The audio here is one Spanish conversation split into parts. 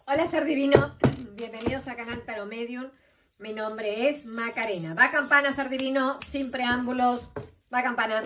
Hola ser divino, bienvenidos a Canal Tarot Medium. Mi nombre es Macarena. Va campana ser divino, sin preámbulos. Va campana.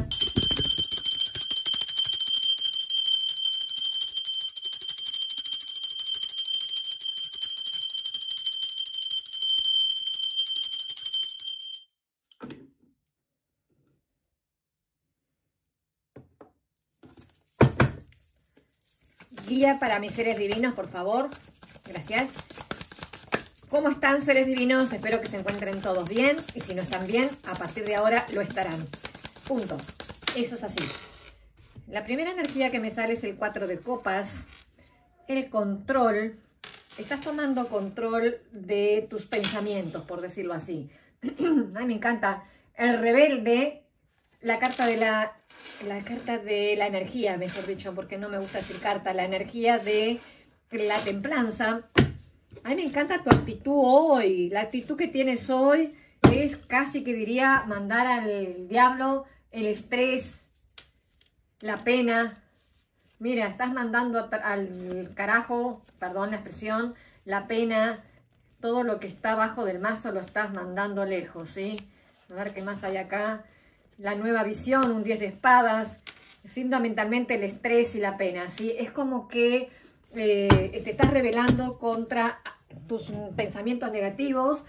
Guía para mis seres divinos, por favor. Gracias. ¿Cómo están, seres divinos? Espero que se encuentren todos bien. Y si no están bien, a partir de ahora lo estarán. Punto. Eso es así. La primera energía que me sale es el 4 de copas. El control. Estás tomando control de tus pensamientos, por decirlo así. Ay, me encanta. El rebelde. La carta de la energía, mejor dicho, porque no me gusta decir carta. La energía de la templanza. A mí me encanta tu actitud hoy. La actitud que tienes hoy es casi que diría mandar al diablo el estrés, la pena. Mira, estás mandando al carajo, perdón la expresión, la pena, todo lo que está abajo del mazo lo estás mandando lejos, ¿sí? A ver qué más hay acá. La nueva visión, un 10 de espadas, fundamentalmente el estrés y la pena, ¿sí? Es como que te estás rebelando contra tus pensamientos negativos,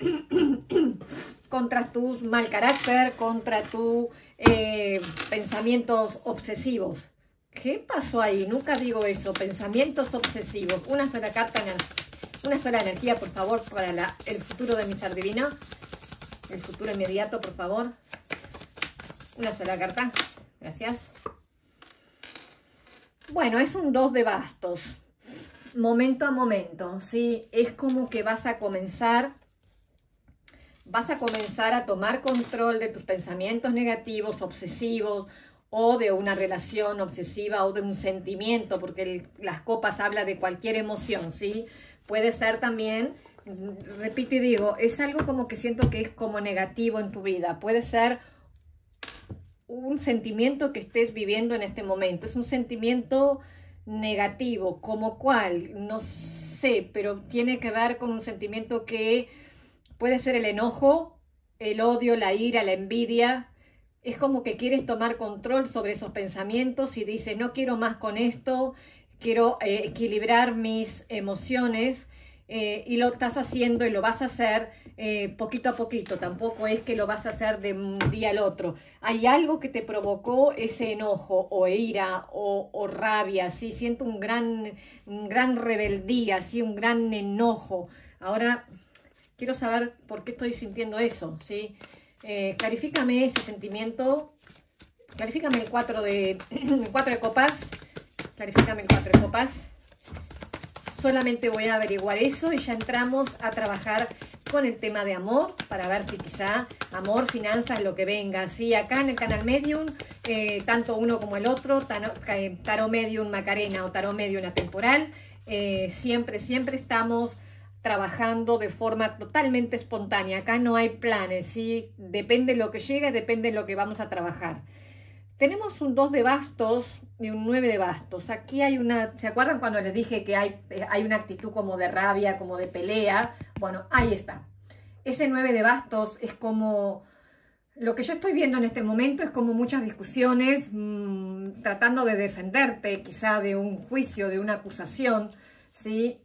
contra tus mal carácter, contra tus pensamientos obsesivos. ¿Qué pasó ahí? Nunca digo eso, pensamientos obsesivos. Una sola carta, una sola energía, por favor, para el futuro de mi ser divino. El futuro inmediato, por favor. Una sola carta. Gracias. Bueno, es un 2 de bastos. Momento a momento, ¿sí? Es como que vas a comenzar a tomar control de tus pensamientos negativos, obsesivos, o de una relación obsesiva o de un sentimiento, porque las copas habla de cualquier emoción, ¿sí? Puede ser también, repito y digo, es algo como que siento que es como negativo en tu vida. Puede ser un sentimiento que estés viviendo en este momento. Es un sentimiento negativo, como cuál, no sé, pero tiene que ver con un sentimiento que puede ser el enojo, el odio, la ira, la envidia. Es como que quieres tomar control sobre esos pensamientos y dices, no quiero más con esto, quiero equilibrar mis emociones, y lo estás haciendo y lo vas a hacer poquito a poquito. Tampoco es que lo vas a hacer de un día al otro. Hay algo que te provocó ese enojo o ira o rabia, ¿sí? Siento un gran rebeldía, ¿sí? Un gran enojo. Ahora quiero saber por qué estoy sintiendo eso, ¿sí? Clarifícame ese sentimiento, clarifícame el 4 de copas, clarifícame el 4 de copas. Solamente voy a averiguar eso y ya entramos a trabajar con el tema de amor, para ver si quizá amor, finanzas, lo que venga, ¿sí? Acá en el canal Medium, tanto uno como el otro, Tarot Medium Macarena o Tarot Medium Atemporal, siempre estamos trabajando de forma totalmente espontánea. Acá no hay planes, ¿sí? Depende de lo que llegue, depende de lo que vamos a trabajar. Tenemos un 2 de bastos y un 9 de bastos. Aquí hay una... ¿Se acuerdan cuando les dije que hay una actitud como de rabia, como de pelea? Bueno, ahí está. Ese 9 de bastos es como... Lo que yo estoy viendo en este momento es como muchas discusiones, tratando de defenderte quizá de un juicio, de una acusación, ¿sí?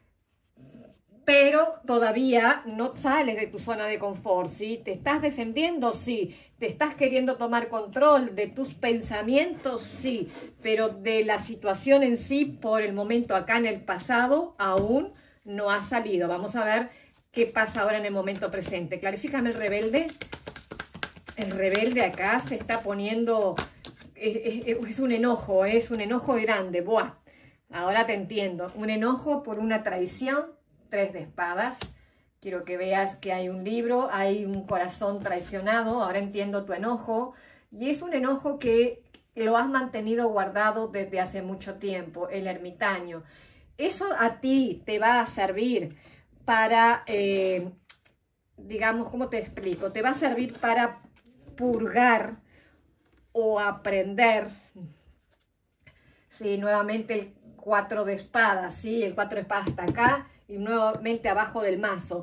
Pero todavía no sales de tu zona de confort, ¿sí? ¿Te estás defendiendo? Sí. ¿Te estás queriendo tomar control de tus pensamientos? Sí. Pero de la situación en sí, por el momento acá en el pasado, aún no ha salido. Vamos a ver qué pasa ahora en el momento presente. Clarifícame el rebelde. El rebelde acá se está poniendo... Es un enojo grande. Buah. Ahora te entiendo. Un enojo por una traición. 3 de espadas. Quiero que veas que hay un libro, hay un corazón traicionado. Ahora entiendo tu enojo. Y es un enojo que lo has mantenido guardado desde hace mucho tiempo, el ermitaño. Eso a ti te va a servir para, digamos, ¿cómo te explico? Te va a servir para purgar o aprender. Sí, nuevamente el 4 de espadas, ¿sí? El 4 de espadas está acá y nuevamente abajo del mazo.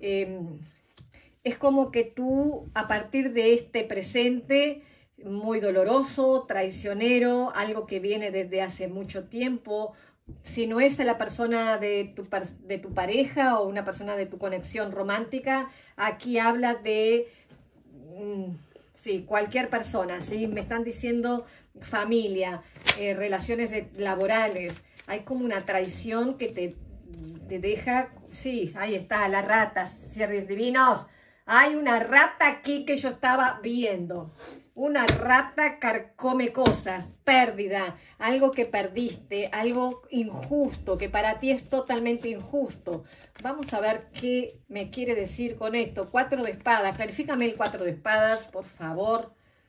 Es como que tú, a partir de este presente muy doloroso, traicionero, algo que viene desde hace mucho tiempo, si no es la persona de tu pareja o una persona de tu conexión romántica, aquí habla de sí, cualquier persona, ¿sí? Me están diciendo familia, relaciones laborales. Hay como una traición que te deja, sí, ahí está, la rata, seres divinos. Hay una rata aquí que yo estaba viendo. Una rata carcome cosas, pérdida, algo que perdiste, algo injusto, que para ti es totalmente injusto. Vamos a ver qué me quiere decir con esto. 4 de espadas, clarifícame el 4 de espadas, por favor.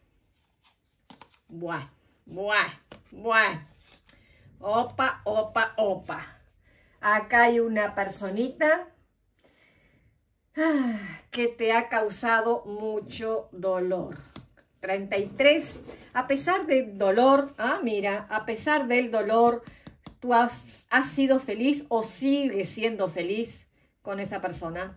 Buah, buah, buah. Opa, opa, opa. Acá hay una personita que te ha causado mucho dolor. 33, a pesar del dolor, mira, a pesar del dolor, tú has sido feliz o sigues siendo feliz con esa persona.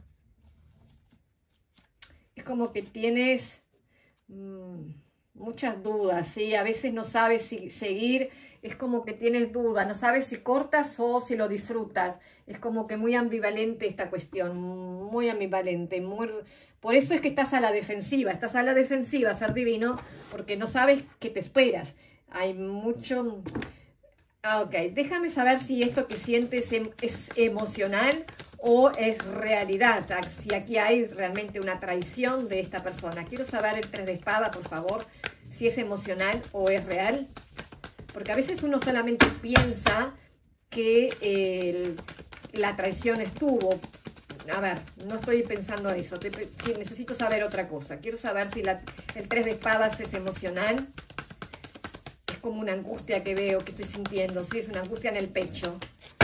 Es como que tienes muchas dudas, ¿sí? A veces no sabes si seguir, es como que tienes dudas, no sabes si cortas o si lo disfrutas. Es como que muy ambivalente esta cuestión, muy ambivalente, por eso es que estás a la defensiva, ser divino, porque no sabes qué te esperas. Hay mucho... ok, déjame saber si esto que sientes es emocional o es realidad, si aquí hay realmente una traición de esta persona. Quiero saber el 3 de espada, por favor, si es emocional o es real, porque a veces uno solamente piensa que la traición estuvo. A ver, no estoy pensando eso, necesito saber otra cosa. Quiero saber si el 3 de espadas es emocional. Es como una angustia que veo, que estoy sintiendo, sí, es una angustia en el pecho.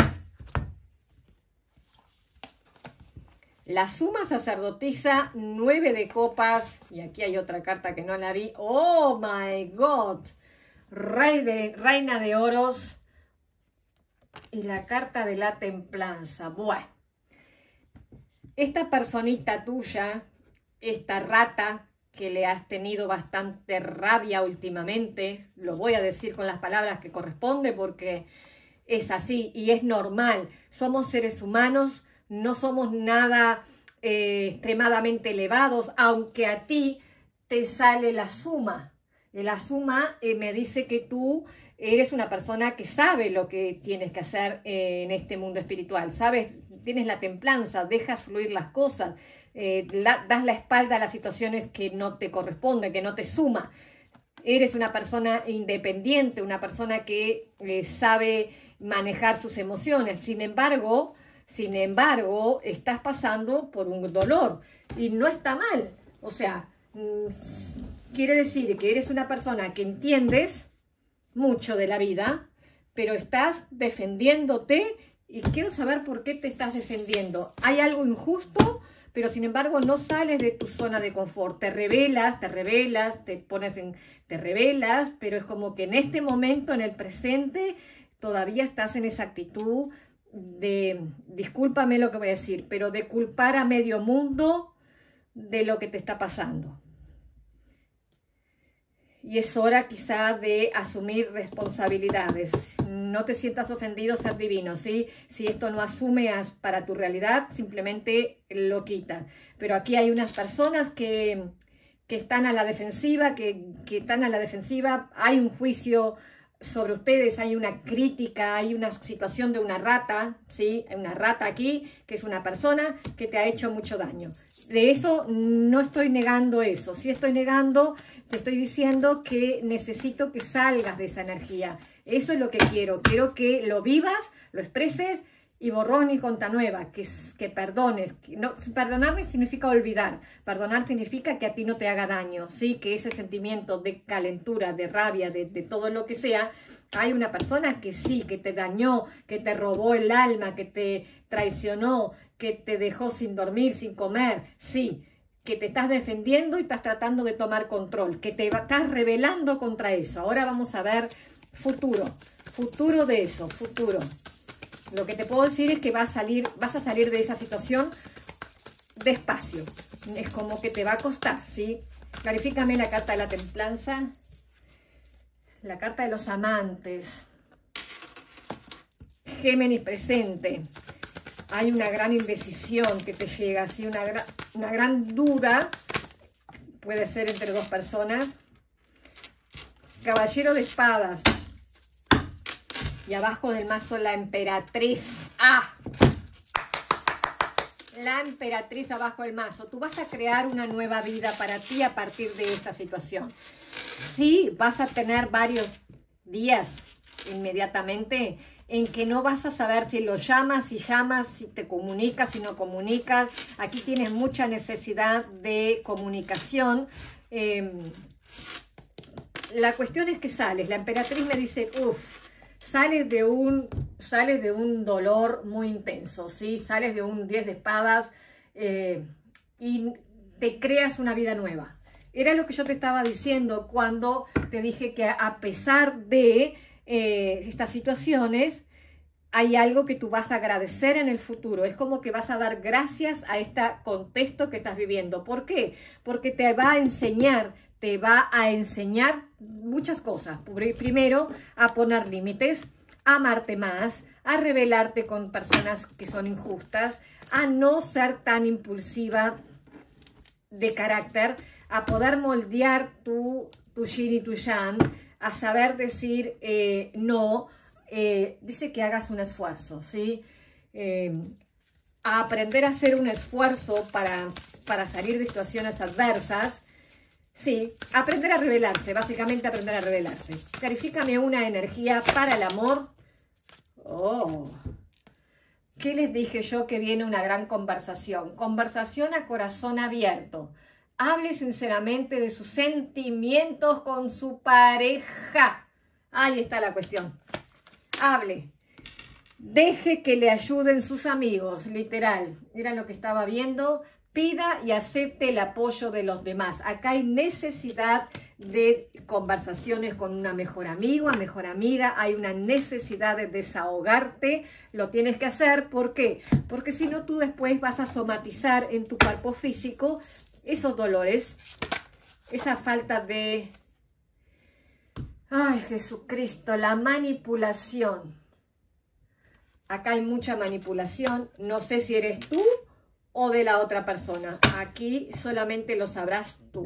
La suma sacerdotisa, 9 de copas, y aquí hay otra carta que no la vi. ¡Oh, my God! Reina de oros y la carta de la templanza. Bueno, esta personita tuya, esta rata que le has tenido bastante rabia últimamente, lo voy a decir con las palabras que corresponde porque es así y es normal. Somos seres humanos, no somos nada extremadamente elevados, aunque a ti te sale la suma. La suma me dice que tú eres una persona que sabe lo que tienes que hacer en este mundo espiritual, sabes, tienes la templanza, dejas fluir las cosas, das la espalda a las situaciones que no te corresponden, que no te suma. Eres una persona independiente, una persona que sabe manejar sus emociones. Sin embargo, estás pasando por un dolor y no está mal. O sea, quiere decir que eres una persona que entiendes mucho de la vida, pero estás defendiéndote y quiero saber por qué te estás defendiendo. Hay algo injusto, pero sin embargo no sales de tu zona de confort. Te rebelas, te rebelas, pero es como que en este momento, en el presente, todavía estás en esa actitud de, discúlpame lo que voy a decir, pero de culpar a medio mundo de lo que te está pasando. Y es hora quizá de asumir responsabilidades. No te sientas ofendido, ser divino, ¿sí? Si esto no asumes para tu realidad, simplemente lo quitas. Pero aquí hay unas personas que están a la defensiva, hay un juicio sobre ustedes, hay una crítica, hay una situación de una rata, ¿sí? Hay una rata aquí, que es una persona que te ha hecho mucho daño. De eso no estoy negando eso, sí estoy negando, te estoy diciendo que necesito que salgas de esa energía. Eso es lo que quiero que lo vivas, lo expreses y borrón y cuenta nueva, que perdones. No, perdonar significa olvidar, perdonar significa que a ti no te haga daño, ¿sí? Que ese sentimiento de calentura, de rabia, de todo lo que sea, hay una persona que sí, que te dañó, que te robó el alma, que te traicionó, que te dejó sin dormir, sin comer, sí, que te estás defendiendo y estás tratando de tomar control, que te estás rebelando contra eso. Ahora vamos a ver futuro. Futuro de eso, futuro. Lo que te puedo decir es que vas a salir de esa situación despacio. Es como que te va a costar, ¿sí? Clarifícame la carta de la templanza. La carta de los amantes. Géminis presente. Hay una gran indecisión que te llega, ¿sí? Una gran duda. Puede ser entre dos personas. Caballero de espadas. Y abajo del mazo la emperatriz. ¡Ah! La emperatriz abajo del mazo. Tú vas a crear una nueva vida para ti a partir de esta situación. Sí, vas a tener varios días inmediatamente en que no vas a saber si lo llamas, si te comunicas, si no comunicas. Aquí tienes mucha necesidad de comunicación. La cuestión es que sales. La emperatriz me dice, sales de un dolor muy intenso, ¿sí? Sales de un 10 de espadas y te creas una vida nueva. Era lo que yo te estaba diciendo cuando te dije que a pesar de estas situaciones, hay algo que tú vas a agradecer en el futuro. Es como que vas a dar gracias a este contexto que estás viviendo. ¿Por qué? Porque te va a enseñar muchas cosas. Primero, a poner límites, a amarte más, a rebelarte con personas que son injustas, a no ser tan impulsiva de carácter, a poder moldear tu yin y tu yang, a saber decir no. Dice que hagas un esfuerzo, ¿sí? A aprender a hacer un esfuerzo para salir de situaciones adversas. Sí, aprender a rebelarse, básicamente aprender a rebelarse. Clarifícame una energía para el amor. Oh, ¿qué les dije yo? Que viene una gran conversación. Conversación a corazón abierto. Hable sinceramente de sus sentimientos con su pareja. Ahí está la cuestión. Hable. Deje que le ayuden sus amigos, literal. Era lo que estaba viendo. Pida y acepte el apoyo de los demás. Acá hay necesidad de conversaciones con una mejor amigo, una mejor amiga. Hay una necesidad de desahogarte. Lo tienes que hacer. ¿Por qué? Porque si no, tú después vas a somatizar en tu cuerpo físico esos dolores, esa falta de... ¡Ay, Jesucristo! La manipulación. Acá hay mucha manipulación. No sé si eres tú o de la otra persona. Aquí solamente lo sabrás tú.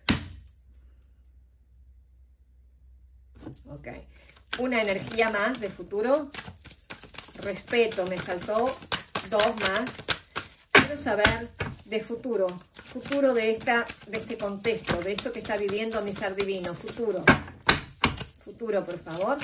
Ok. Una energía más de futuro. Respeto, me saltó 2 más. Quiero saber de futuro. Futuro de este contexto, de esto que está viviendo mi ser divino. Futuro. Futuro, por favor.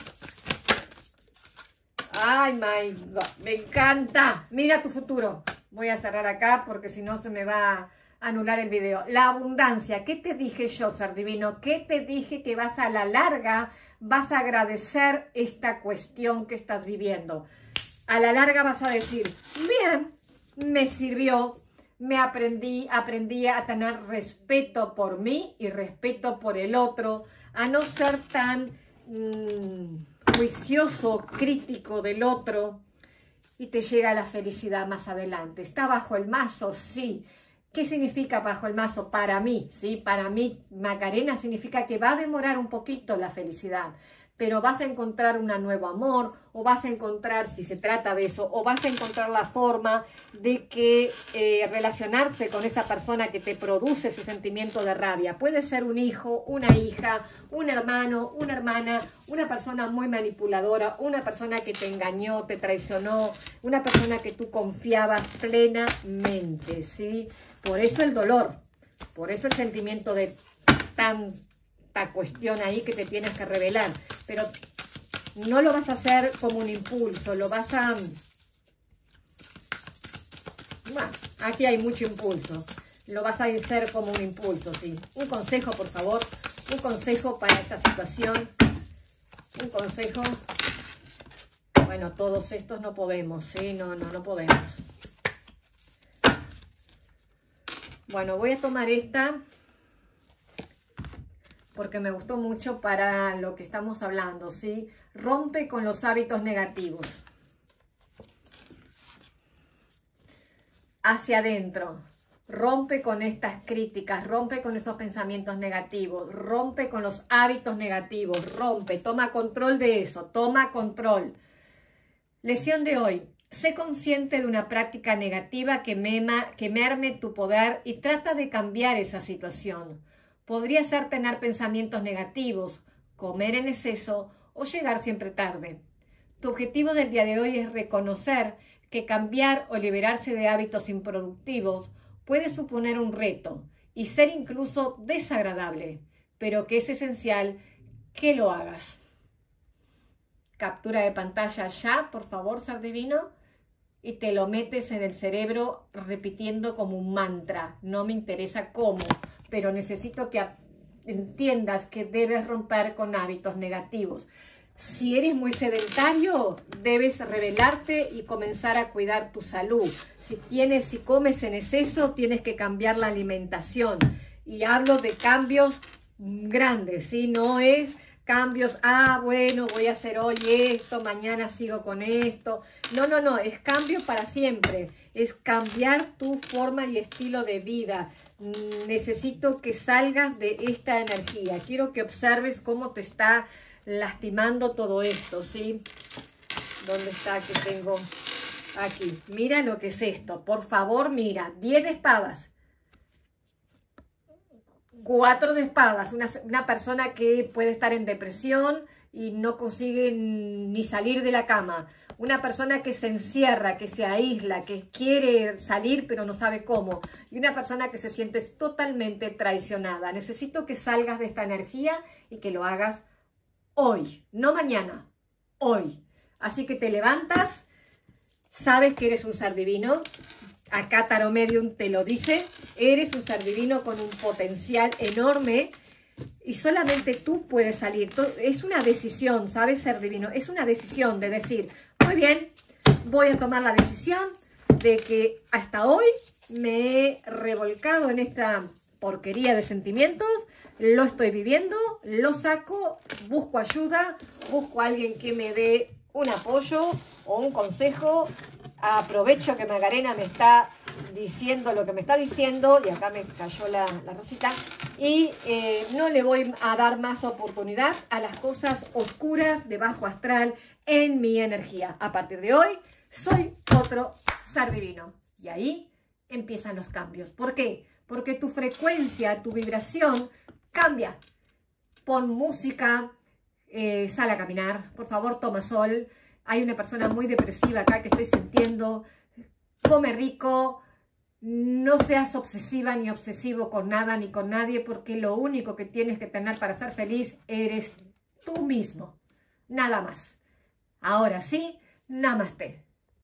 ¡Ay, my God! ¡Me encanta! Mira tu futuro. Voy a cerrar acá porque si no se me va a anular el video. La abundancia. ¿Qué te dije yo, ser divino? ¿Qué te dije? Que vas a la larga, vas a agradecer esta cuestión que estás viviendo. A la larga vas a decir, bien, me sirvió, aprendí a tener respeto por mí y respeto por el otro, a no ser tan juicioso, crítico del otro, y te llega la felicidad más adelante. ¿Está bajo el mazo? Sí. ¿Qué significa bajo el mazo? Para mí, ¿sí? Para mí, Macarena, significa que va a demorar un poquito la felicidad, pero vas a encontrar un nuevo amor, o vas a encontrar, si se trata de eso, o vas a encontrar la forma de que relacionarse con esa persona que te produce ese sentimiento de rabia. Puede ser un hijo, una hija, un hermano, una hermana, una persona muy manipuladora, una persona que te engañó, te traicionó, una persona que tú confiabas plenamente, ¿sí? Por eso el dolor, por eso el sentimiento de tanta cuestión ahí que te tienes que revelar, pero no lo vas a hacer como un impulso, lo vas a... Bueno, aquí hay mucho impulso, lo vas a hacer como un impulso, sí. Un consejo, por favor, un consejo para esta situación, un consejo. Bueno, todos estos no podemos, sí, no podemos. Bueno, voy a tomar esta porque me gustó mucho para lo que estamos hablando, ¿sí? Rompe con los hábitos negativos. Hacia adentro. Rompe con estas críticas, rompe con esos pensamientos negativos, rompe con los hábitos negativos, rompe, toma control de eso, toma control. Lección de hoy. Sé consciente de una práctica negativa que merme tu poder y trata de cambiar esa situación. Podría ser tener pensamientos negativos, comer en exceso o llegar siempre tarde. Tu objetivo del día de hoy es reconocer que cambiar o liberarse de hábitos improductivos puede suponer un reto y ser incluso desagradable, pero que es esencial que lo hagas. Captura de pantalla ya, por favor, ser divino, y te lo metes en el cerebro repitiendo como un mantra. No me interesa cómo, pero necesito que entiendas que debes romper con hábitos negativos. Si eres muy sedentario, debes rebelarte y comenzar a cuidar tu salud. Si comes en exceso, tienes que cambiar la alimentación. Y hablo de cambios grandes, ¿sí? No es cambios, bueno, voy a hacer hoy esto, mañana sigo con esto. No, no, no, es cambio para siempre. Es cambiar tu forma y estilo de vida. Necesito que salgas de esta energía. Quiero que observes cómo te está lastimando todo esto, ¿sí? ¿Dónde está que tengo? Aquí. Mira lo que es esto. Por favor, mira. 10 de espadas. 4 de espadas. Una persona que puede estar en depresión y no consigue ni salir de la cama. Una persona que se encierra, que se aísla, que quiere salir pero no sabe cómo. Y una persona que se siente totalmente traicionada. Necesito que salgas de esta energía y que lo hagas hoy, no mañana, hoy. Así que te levantas, sabes que eres un ser divino. Acá Tarot Medium te lo dice. Eres un ser divino con un potencial enorme y solamente tú puedes salir. Es una decisión, ¿sabes? Ser divino. Es una decisión de decir, muy bien, voy a tomar la decisión de que hasta hoy me he revolcado en esta porquería de sentimientos. Lo estoy viviendo, lo saco, busco ayuda, busco a alguien que me dé un apoyo o un consejo. Aprovecho que Macarena me está diciendo lo que me está diciendo, y acá me cayó la rosita, y no le voy a dar más oportunidad a las cosas oscuras de bajo astral en mi energía. A partir de hoy, soy otro ser divino. Y ahí empiezan los cambios. ¿Por qué? Porque tu frecuencia, tu vibración cambia. Pon música, sal a caminar, por favor toma sol. Hay una persona muy depresiva acá que estoy sintiendo. Come rico, no seas obsesiva ni obsesivo con nada ni con nadie, porque lo único que tienes que tener para estar feliz eres tú mismo. Nada más. Ahora sí, namaste.